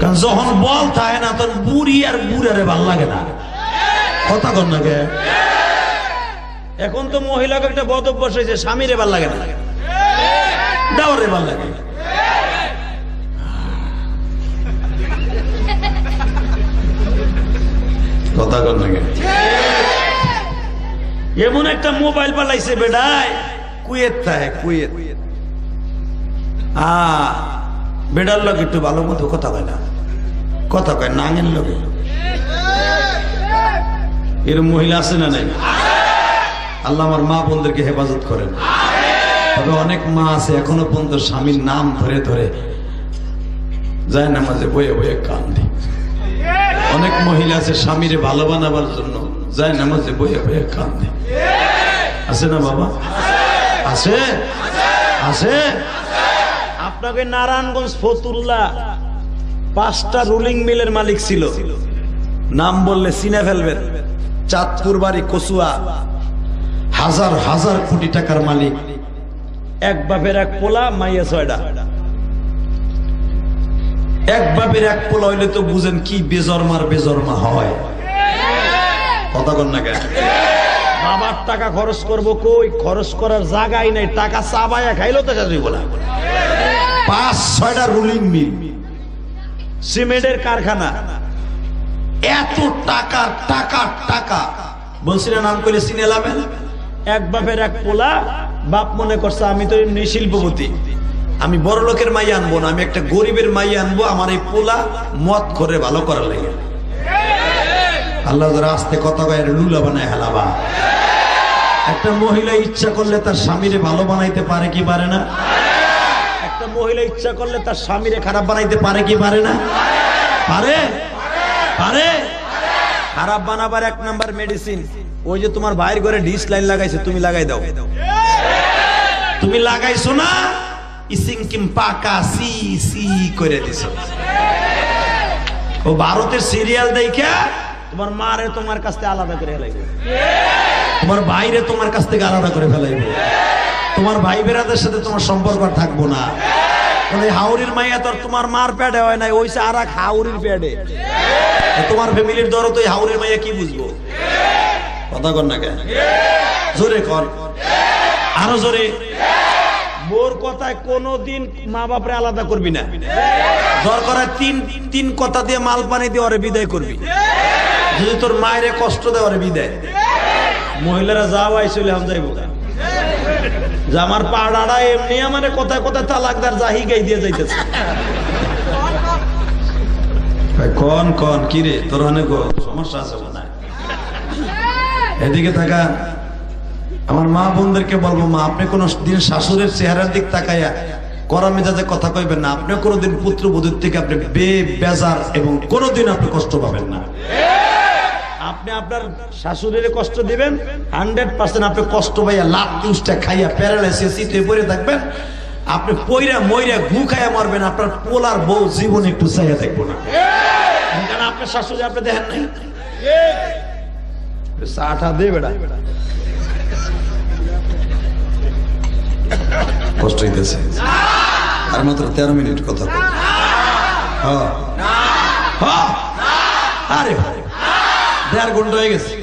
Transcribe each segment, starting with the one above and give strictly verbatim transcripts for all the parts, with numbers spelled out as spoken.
কারণ যখন বল থাকে না তখন বুড়ি আর বুড়ারে ভাল লাগে না, কথা কন না কে? এখন তো মহিলাকে একটা বদ অভ্যাস হয়েছে, স্বামীরে ভাল লাগে না, দেওয়ারে ভাল লাগে। কথা কন না কে? এমন একটা মোবাইল পালাইছে বেডায়, কুয়েত থাকে কুয়েত। আ বেডার লোক একটু ভালো মতো কথা কয় না, কথা কয় নাঙের লোকে। এরকম মহিলা আছে না নাই? আল্লাহ আমার মা বোনদেরকে হেফাজত করেন। তবে অনেক মা আছে এখনো পর্যন্ত স্বামীর নাম ধরে ধরে যায় নামাজে বয়ে বয়ে কান্দে। অনেক মহিলা আছে স্বামীরে ভালো বানাবার জন্য যায় নামাজে বয়ে বয়ে কান্দে। আছে না বাবা? আছে আছে। আপনাকে নারায়ণগঞ্জ ফতুল্লাহ পাঁচটা রুলিং মিলের মালিক ছিল, নাম বললে চিনে ফেলবেন। চাঁদপুর বাড়ি কচুয়া, হাজার হাজার কোটি টাকার মালিক। এক বাপের এক পোলা, মাইয়া ছয়টা। এক বাপের এক পোলা হইলে তো বুঝেন কি বেজরমার বেজরমা হয়, কথা কন না কেন? বাবার টাকা খরচ করবো কই, খরচ করার জায়গাই নাই, টাকা চাবাইয়া খাইলো তো যাই বলা। পাঁচ ছয়টা রুলিং মিল, সিমেন্টের কারখানা, এত টাকা টাকা টাকা। বলছি না নাম করে চিনে লাভেন। এক বাপের এক পোলা, বাপ মনে করছে আমি তো এমনি শিল্পপতি, আমি বড় লোকের মাই আনবো না, আমি একটা গরিবের মাই আনবো, আমার এই পোলা মত করে ভালো করার লাগে। আল্লাহ আস্তে কথা কয় লুলা বানায় হেলাবা। একটা মহিলা ইচ্ছা করলে তার স্বামীরে ভালো বানাইতে পারে কি পারে না? একটা মহিলা ইচ্ছা করলে তার স্বামীরে খারাপ বানাইতে পারে কি পারে না? পারে পারে। খারাপ বানাবার এক নাম্বার মেডিসিন, ওই যে তোমার ভাইয়ের ঘরে ডিশ লাইন লাগাইছে, তুমি লাগাই দাও। তুমি লাগাইছো না, ইসিংকিম পাকা সি সি করে দিছো। ও ভারতের সিরিয়াল দেখা তোমার মারে তোমার কাছ থেকে আলাদা করে ফেলাইবে, তোমার ভাইরে তোমার কাছ থেকে আলাদা করে ফেলাইবে, তোমার ভাই বেরাদের সাথে তোমার সম্পর্ক থাকবো না। ওই হাউরির মাইয়া তো তোমার মার পেটে হয় নাই, ওইসে আর এক হাউরির পেটে। তোমার ফ্যামিলির দর তো হাউরির মাইয়া কি বুঝবো? কথা কন না কেন? জোরে কন, আরো জোরে। বোর কথায় কোনদিন মা বাপরে আলাদা করবি না, দরকার তিন তিন কথা দিয়ে মাল পানি দিয়ে ওরে বিদায় করবি। যদি তোর মায়ের কষ্ট দেয় ওরে বিদায়। মহিলারা যাও আইসলে হাম যাইব যে আমার পাড়াটা এমনি আমার কথায় কথায় তালাকদার জাহি গাই দিয়ে যাইতেছে। কন কন কি রে তোর অনেক সমস্যা আছে মনে হয়। এদিকে থাকা আমার মা বোনদেরকে বলবো, মা আপনি কোন দিন শাশুড়ের চেহারার দিক তাকাইয়া করা মেজাজে কথা কইবেন না। আপনি কোনোদিন পুত্রবধূর থেকে আপনি বে বেজার এবং কোনোদিন আপনি কষ্ট পাবেন না। আপনি আপনার শাশুড়ির কষ্ট দিবেন, হান্ড্রেড পার্সেন্ট আপনি কষ্ট পাইয়া লাভ জুসটা খাইয়া প্যারালাইসিস সিটে পড়ে থাকবেন। আপনি পইরা মইরা ঘু খাইয়া মারবেন, আপনার পোলার বউ জীবন একটু চাইয়া দেখবো না। কারণ আপনার শাশুড়ি আপনি দেখেন নাই। চাটা দে বেড়া, কষ্ট হইতেছে। আর মাত্র তেরো মিনিট কথা বল। আরে দেড় ঘন্টা হয়ে গেছে।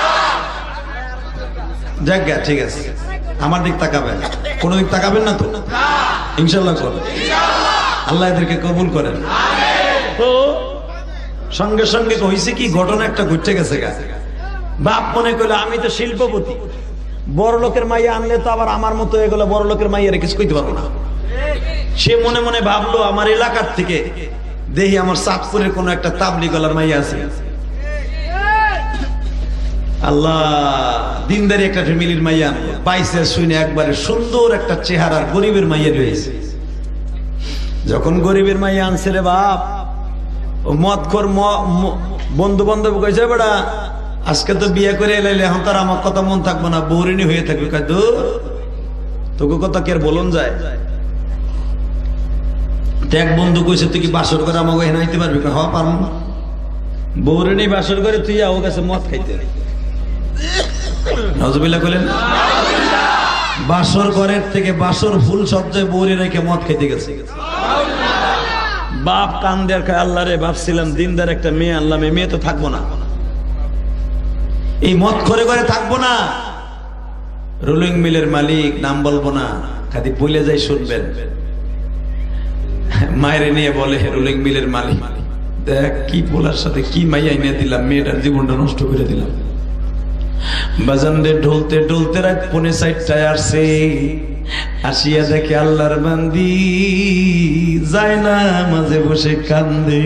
যাক গে, ঠিক আছে। আমার দিক তাকাবেন, কোন দিক তাকাবেন না তো? ইনশাল্লাহ করেন, আল্লাহ এদেরকে কবুল করেন। তো সঙ্গে সঙ্গে হয়েছে কি ঘটনা একটা ঘুরতে গেছে গা। বাপ মনে করলো আমি তো শিল্পপতি, বড় লোকের মাইয়া আনলে তো আবার আমার মতো এগুলো বড় লোকের মাইয়ারে কিছু কইতে পারবো না। সে মনে মনে ভাবলো আমার এলাকার থেকে দেখি আমার চাঁদপুরের কোন একটা তাবলি গলার মাইয়া আছে। আল্লাহ দিনদারি একটা ফ্যামিলির মাইয়া পাইছে, শুনে একবারে সুন্দর একটা চেহারার গরিবের মাইয়া রয়েছে। যখন গরিবের মাইয়া আনছে রে বাপ, ও মদ খোর বন্ধু বান্ধব কইছে বেড়া আজকে তো বিয়ে করে এলাইলে এখন তার আমার কথা মন থাকবো না, বৌরিনী হয়ে থাকবে। তোকে কথা কি আর বলন যায়? এক বন্ধু কইছে তুই কি বাসর করে আমাকে এনে আইতে পারবি? হওয়া পারবো না। বৌরিনী বাসর করে তুই ও কাছে মদ খাইতে নজবিল্লাহ কইলেন। বাসর ঘরের থেকে বাসর ফুল সজ্জায় বৌরি রেখে মদ খাইতে গেছে। বাপ কান্দে আর খায়, আল্লাহ রে ভাবছিলাম দিনদার একটা মেয়ে আনলাম, এই মেয়ে তো থাকবো না, এই মদ করে করে থাকবো না। রোলিং মিলের মালিক, নাম বলবো না, খালি বলে যাই শুনবেন, মায়েরে নিয়ে বলে রোলিং মিলের মালিক, দেখ কি বলার সাথে কি মাইয়া এনে দিলাম, মেয়েটার জীবনটা নষ্ট করে দিলাম। বাজানরে ঢলতে ঢলতে রাত পৌনে চারটায় আসছে, আসিয়া দেখে আল্লাহর বান্দি যায় না মাঝে বসে কান্দে।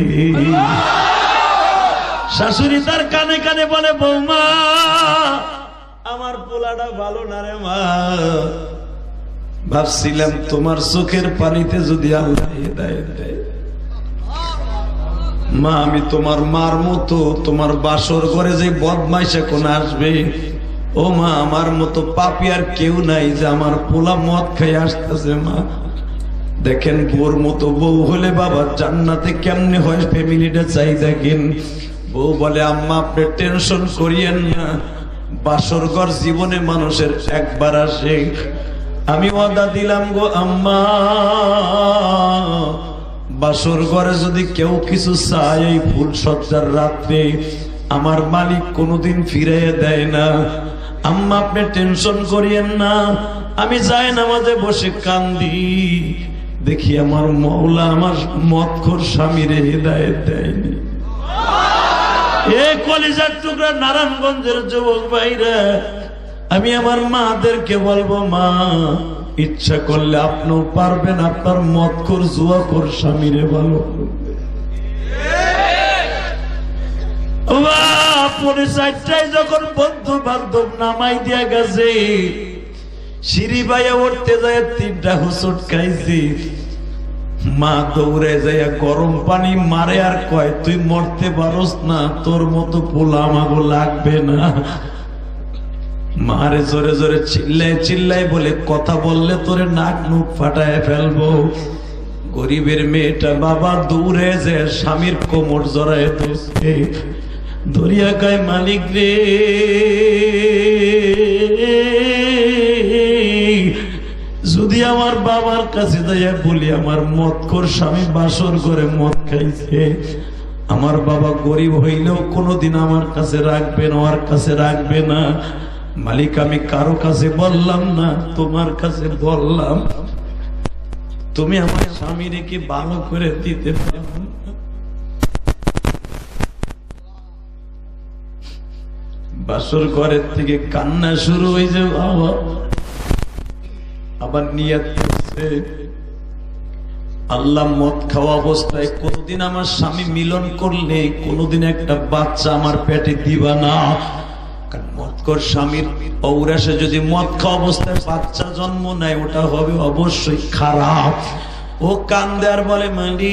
শাশুড়ি তার কানে কানে বলে, বৌমা আমার পোলাটা ভালো না রে মা, ভাবছিলাম তোমার চোখের পানিতে যদি আল্লাহ হিদায়াত দেয়, মা আমি তোমার মার মতো, তোমার বাসর ঘরে যে বদমাইশ এখন আসবে, ও মা আমার মতো পাপী আর কেউ নাই যে আমার পোলা মদ খাই আসতেছে। মা দেখেন বোর মতো বউ হলে বাবা জান্নাতে কেমনে হয়, ফ্যামিলিটা চাই দেখেন। বউ বলে, আম্মা আপনি টেনশন করিয়েন না, বাসর ঘর জীবনে মানুষের একবার আসে, আমি ওয়াদা দিলাম গো আম্মা, বাসর ঘরে যদি কেউ কিছু চায় এই ফুল সজ্জার রাত্রে আমার মালিক কোনোদিন ফিরিয়ে দেয় না। আম্মা আপনি টেনশন করিয়েন না, আমি যাই নামাজে বসে কান্দি, দেখি আমার মওলা আমার মদখোর স্বামীরে হিদায়াত দেয়নি। এ কলিজার টুকরা নারায়ণগঞ্জের যুবক ভাইরা, আমি আমার মাদেরকে বলবো, মা ইচ্ছা করলে আপনিও পারবেন আপনার মদখোর জুয়াখোর স্বামীরে ভালো করবে। পরে চারটায় যখন বন্ধু বান্ধব নামাই দিয়া গেছে, সিঁড়ি বাইয়া উঠতে যায় তিনটা হুসুট খাইছি, মা দৌড়ে যাইয়া গরম পানি মারে আর কয়, তুই মরতে পারস না, তোর মতো পোলা আমাগো লাগবে না। মারে জোরে জোরে চিল্লাই চিল্লাই বলে, কথা বললে তোরে নাক মুখ ফাটায় ফেলবো। গরিবের মেয়েটা বাবা দৌড়ে যায় স্বামীর কোমর জড়ায় ধরছে, দরিয়া গায় মালিক রে, যদি আমার বাবার কাছে যাইয়া বলি আমার মদখোর স্বামী বাসর করে মদ খাইছে, আমার বাবা গরিব হইলেও কোনোদিন আমার কাছে রাখবে না, আমার কাছে রাখবে না। মালিক আমি কারো কাছে বললাম না, তোমার কাছে বললাম, তুমি আমার স্বামী রেখে ভালো করে দিতে পারো না। বাসর ঘরের থেকে কান্না শুরু হয়েছে, বাবা আবার নিয়ত করছে, আল্লাহ মদ খাওয়া অবস্থায় কোনদিন আমার স্বামী মিলন করলে কোনদিন একটা বাচ্চা আমার পেটে দিবা না, কারণ মদখোর স্বামীর ঔরাসে যদি মদ খাওয়া অবস্থায় বাচ্চা জন্ম নেয় ওটা হবে অবশ্যই খারাপ। ও কান্দে আর বলে,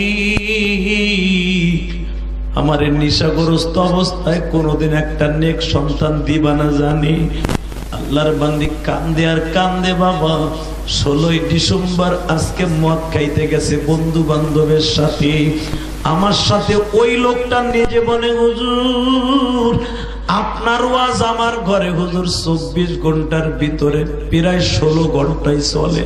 মালিক আমার নেশাগ্রস্ত অবস্থায় কোনদিন একটা নেক সন্তান দিবা না জানি। আল্লাহর বান্দি কান্দে আর কান্দে, বাবা ষোলোই ডিসেম্বর আজকে মদ খাইতে গেছে বন্ধু বান্ধবের সাথে, আমার সাথে ওই লোকটা নিজে বলে, হুজুর আপনার ওয়াজ আমার ঘরে হুজুর চব্বিশ ঘন্টার ভিতরে প্রায় ষোলো ঘন্টায় চলে।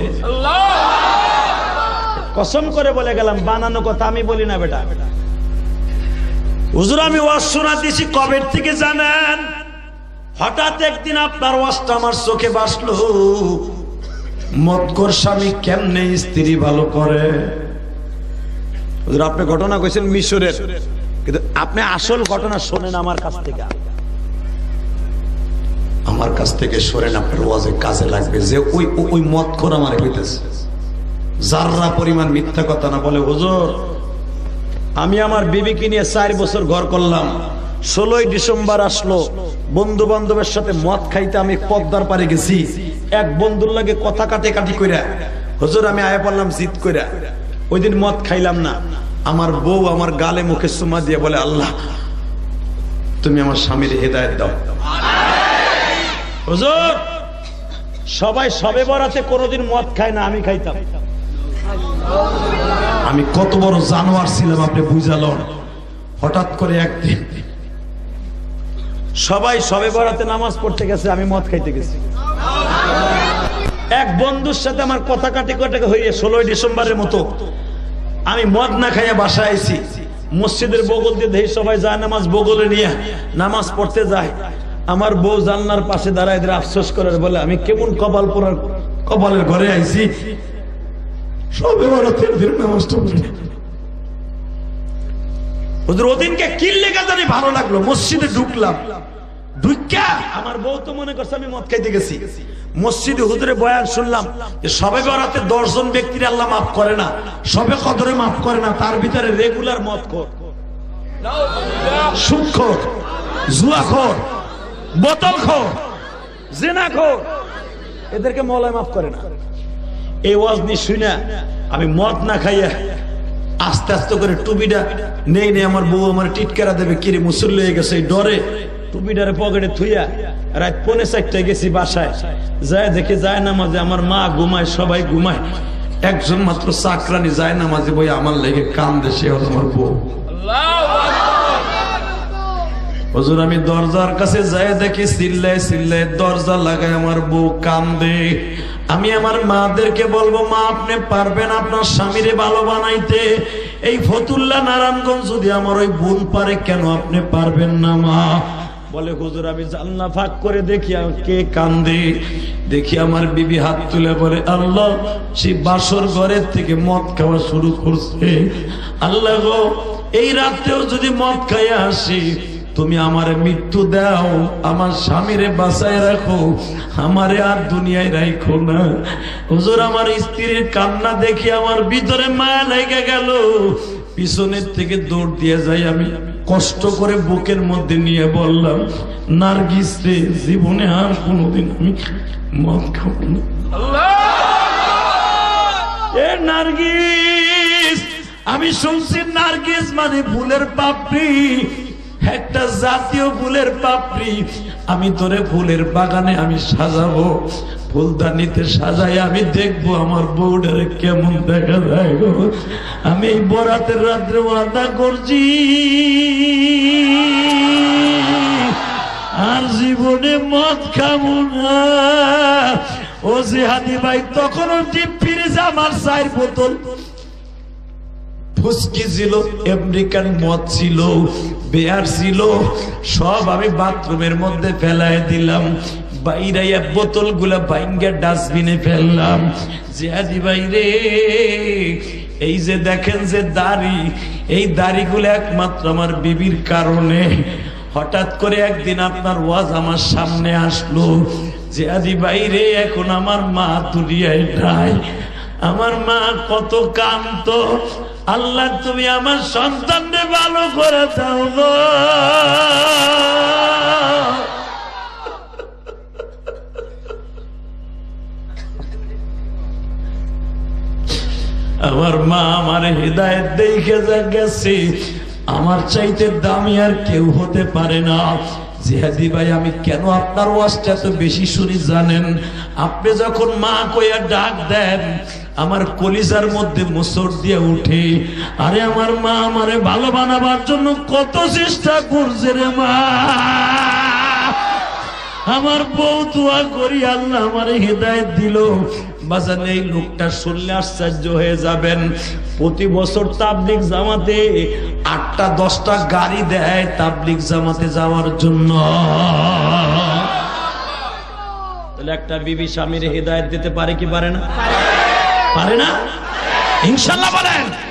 কসম করে বলে গেলাম, বানানো কথা আমি বলি না বেটা। হুজুর আমি ওয়াজ শোনা দিছি কবে থেকে জানেন? হঠাৎ একদিন আপনার ওয়াজটা আমার চোখে বাসলো, মদখোর স্বামী কেমনে স্ত্রী ভালো করে। হুজুর আপনি ঘটনা কইছেন মিশরের, কিন্তু আপনি আসল ঘটনা শোনেন আমার কাছ থেকে, আমার কাছ থেকে শোনেন, আপনার ওয়াজে কাজে লাগবে। যে ওই ওই মদখোর আমার হইতেছে, যাররা পরিমাণ মিথ্যা কথা না বলে। হুজুর আমি আমার বিবিকে নিয়ে চার বছর ঘর করলাম, ষোলোই ডিসেম্বর আসলো, বন্ধু বান্ধবের সাথে মদ খাইতে আমি পদ্মার পারে গেছি, এক বন্ধুর লাগে কথা কাটে কাটি কইরা হুজুর আমি আয়া পড়লাম জিদ কইরা, ওই দিন মদ খাইলাম না। আমার বউ আমার গালে মুখে চুমা দিয়ে বলে, আল্লাহ তুমি আমার স্বামীর হেদায়েত দাও। হুজুর সবাই সবে বরাতে কোনোদিন মদ খায় না, আমি খাইতাম। আমি কত বড় জানোয়ার ছিলাম আপনি বুঝালেন। হঠাৎ করে একদিন সবাই সবে বরাতে নামাজ পড়তে গেছে, আমি মদ খাইতে গেছি। এক বন্ধুর সাথে আমার কথা কাটি কাটি হয়ে ষোলোই ডিসেম্বরের মতো আমি মদ না খাইয়া বাসায় আইছি, মসজিদের বগল দিয়ে দেখি সবাই যায় নামাজ বগলে নিয়ে নামাজ পড়তে যায়। আমার বউ জানলার পাশে দাঁড়ায় এদের আফসোস করে বলে, আমি কেমন কপাল পোড়ার কপালের ঘরে আইছি, সবে বরাতের দিন নামাজটা পড়ি। হুজুর ওদিনকে কি লেখা জানি ভালো লাগলো, মসজিদে ঢুকলাম, ঢুকা আমার বউ তো মনে করছে আমি মদ খাইতে গেছি। মসজিদে হুজুরে বয়ান শুনলাম যে সবে বরাতে দশ জন ব্যক্তির আল্লাহ মাফ করে না, সবে কদরে মাফ করে না, তার ভিতরে রেগুলার মদখোর, সুদখোর, জুয়াখোর, বোতলখোর, জিনাখোর, এদেরকে মওলা মাফ করে না। এই ওয়াজ নি শুনে আমি মদ না খাইয়া আস্তে আস্তে করে টুপিটা নেই নেই, আমার বউ আমার টিটকারা দেবে, কিরে মুসল্লি হয়ে গেছে, এই ডরে টুপিটারে পকেটে থুইয়া রাত পৌনে চারটায় গেছি বাসায়, যায় দেখে যায় না মাঝে আমার মা ঘুমায়, সবাই ঘুমায়, একজন মাত্র চাকরানি যায় না মাঝে বই আমার লেগে কান্দে, সে হলো আমার বউ। হুজুর আমি দরজার কাছে যায় দেখি চিল্লায় চিল্লায় দরজা লাগায় আমার বউ কান্দে। আমি আমার মাদেরকে বলবো, মা আপনি পারবেন আপনার স্বামীরে ভালো বানাইতে? এই ফতুল্লা নারায়ণগঞ্জ যদি আমার ওই বোন পারে, কেন আপনি পারবেন না মা? বলে হুজুর আমি জানলা ফাঁক করে দেখি কে কান্দে, দেখি আমার বিবি হাত তুলে বলে, আল্লাহ সেই বাসর ঘরের থেকে মদ খাওয়া শুরু করছে, আল্লাহ গো এই রাতেও যদি মদ খাইয়া আসি, তুমি আমারে মৃত্যু দাও, আমার স্বামীরে বাঁচায় রাখো, আমারে আর দুনিয়ায় রাখো না। হুজুর আমার স্ত্রীর কান্না দেখি আমার ভিতরে মায়া লেগে গেল, পিছনের থেকে দৌড় দিয়ে যাই, আমি কষ্ট করে বুকের মধ্যে নিয়ে বললাম, নার্গিস রে, জীবনে আর কোনোদিন আমি মদ খাবো না। এ নার্গিস, আমি শুনছি নার্গিস মানে ফুলের পাপড়ি, একটা জাতীয় ফুলের পাপড়ি, আমি তোরে ফুলের বাগানে আমি সাজাবো, ফুলদানিতে সাজাই আমি দেখবো আমার বউটারে কেমন দেখা যায় গো। আমি এই বরাতের রাত্রে ওয়াদা করছি আর জীবনে মদ খাবো না। ও জিহাদি ভাই, তখনও ডিপ ফ্রিজ আমার চার বোতল ফুসকি ছিল, আমেরিকান মদ ছিল, বেয়ার ছিল, সব আমি বাথরুমের মধ্যে ফেলাই দিলাম, বাইরে বোতল গুলা ভাঙ্গা ডাস্টবিনে ফেললাম। জিহাদি ভাই রে, এই যে দেখেন যে দাড়ি, এই দাড়িগুলো একমাত্র আমার বিবির কারণে। হঠাৎ করে একদিন আপনার ওয়াজ আমার সামনে আসলো, জিহাদি ভাই রে, এখন আমার মা দুনিয়ায় নাই, আমার মা কত কান্ত, আল্লাহ তুমি আমার সন্তানকে ভালো করে দাও গো। আমার মা আমার হৃদায়ত দেখে যা গেছে, আমার চাইতে দামি আর কেউ হতে পারে না। জিহাদি ভাই, আমি কেন আপনার ওয়াজটা এত বেশি শুনি জানেন? আপনি যখন মা কইয়া ডাক দেন, আমার কলিজার মধ্যে মোচড় দিয়ে উঠে, আরে আমার মা আমারে ভালো বানাবার জন্য কত চেষ্টা করছে রে মা। আমার বউ দোয়া করি আল্লাহ আমারে হেদায়েত দিল। বাজান, এই লোকটা শুনলে আশ্চর্য হয়ে যাবেন, প্রতি বছর তাবলিগ জামাতে আটটা দশটা গাড়ি দেয় তাবলিগ জামাতে যাওয়ার জন্য। তাহলে একটা বিবি স্বামীর হেদায়েত দিতে পারে কি পারে না? পারে না? ইনশাআল্লাহ বলেন।